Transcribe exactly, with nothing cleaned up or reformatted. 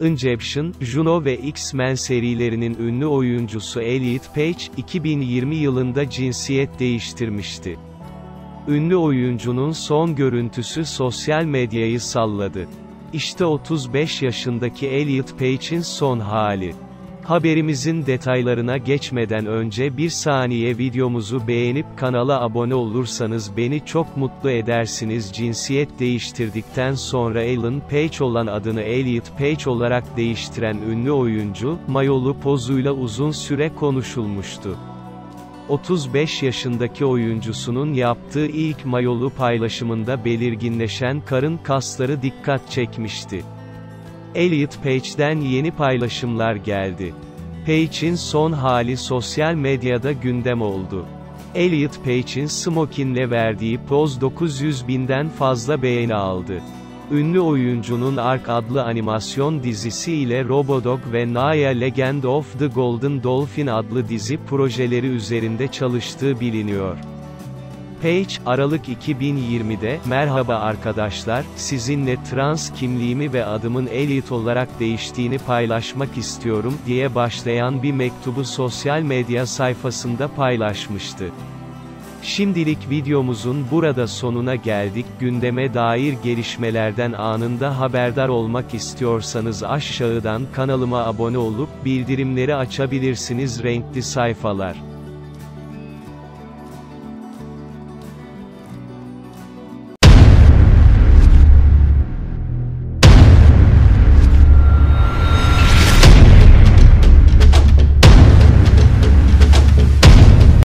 Inception, Juno ve X-Men serilerinin ünlü oyuncusu Elliot Page, iki bin yirmi yılında cinsiyet değiştirmişti. Ünlü oyuncunun son görüntüsü sosyal medyayı salladı. İşte otuz beş yaşındaki Elliot Page'in son hali. Haberimizin detaylarına geçmeden önce bir saniye videomuzu beğenip kanala abone olursanız beni çok mutlu edersiniz. Cinsiyet değiştirdikten sonra Ellen Page olan adını Elliot Page olarak değiştiren ünlü oyuncu, mayolu pozuyla uzun süre konuşulmuştu. otuz beş yaşındaki oyuncusunun yaptığı ilk mayolu paylaşımında belirginleşen karın kasları dikkat çekmişti. Elliot Page'den yeni paylaşımlar geldi. Page'in son hali sosyal medyada gündem oldu. Elliot Page'in smokinle verdiği poz dokuz yüz binden fazla beğeni aldı. Ünlü oyuncunun Ark adlı animasyon dizisi ile Robodog ve Naya Legend of the Golden Dolphin adlı dizi projeleri üzerinde çalıştığı biliniyor. Page, Aralık iki bin yirmide, "Merhaba arkadaşlar, sizinle trans kimliğimi ve adımın Elliot olarak değiştiğini paylaşmak istiyorum" diye başlayan bir mektubu sosyal medya sayfasında paylaşmıştı. Şimdilik videomuzun burada sonuna geldik. Gündeme dair gelişmelerden anında haberdar olmak istiyorsanız aşağıdan kanalıma abone olup bildirimleri açabilirsiniz. Renkli sayfalar.